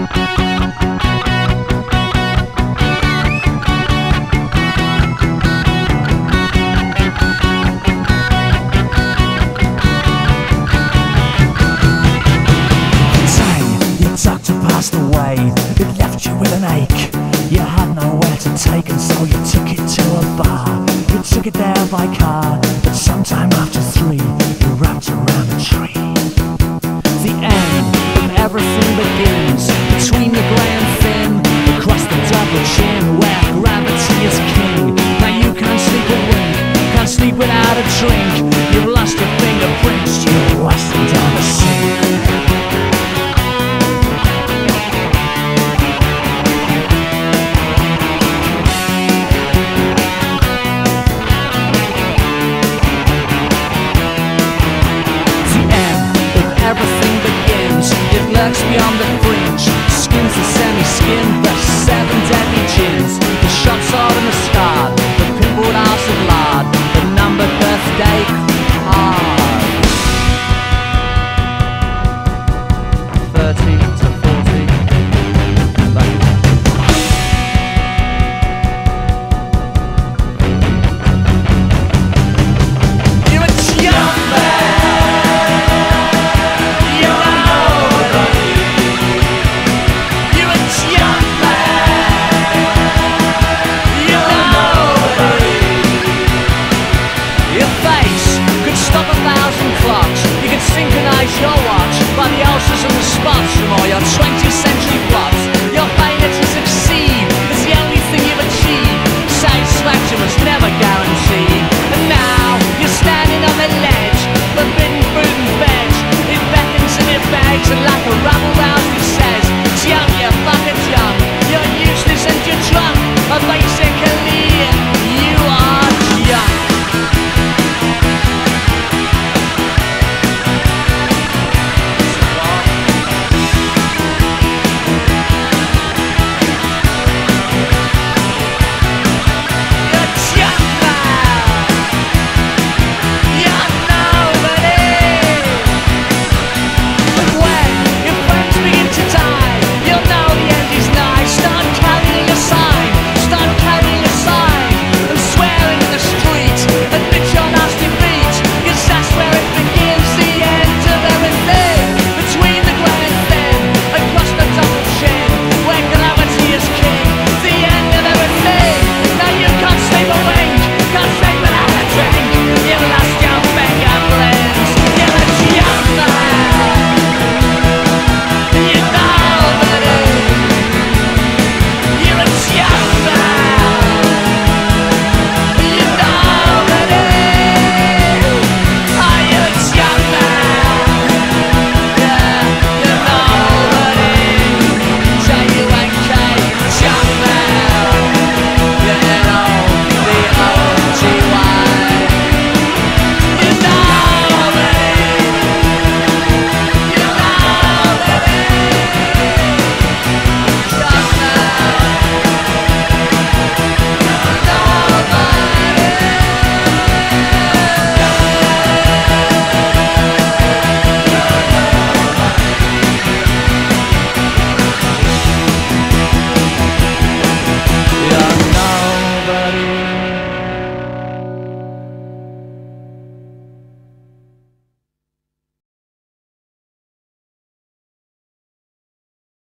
Passed away, it left you with an ache. You had nowhere to take, and so you took it to a bar. You took it there by car, but sometime after 3 you wrapped around a tree. The end of everything begins between the grey and thin, across the double chin where gravity is king. Now you can't sleep a wink, can't sleep without a drink. You've lost your fingerprints, you're rusting down the sink. Beyond the fringe, skins the semi-skin, the 7 deadly gins, the shot sword and the scarred, the pimpled arse of lard, the numbered birthday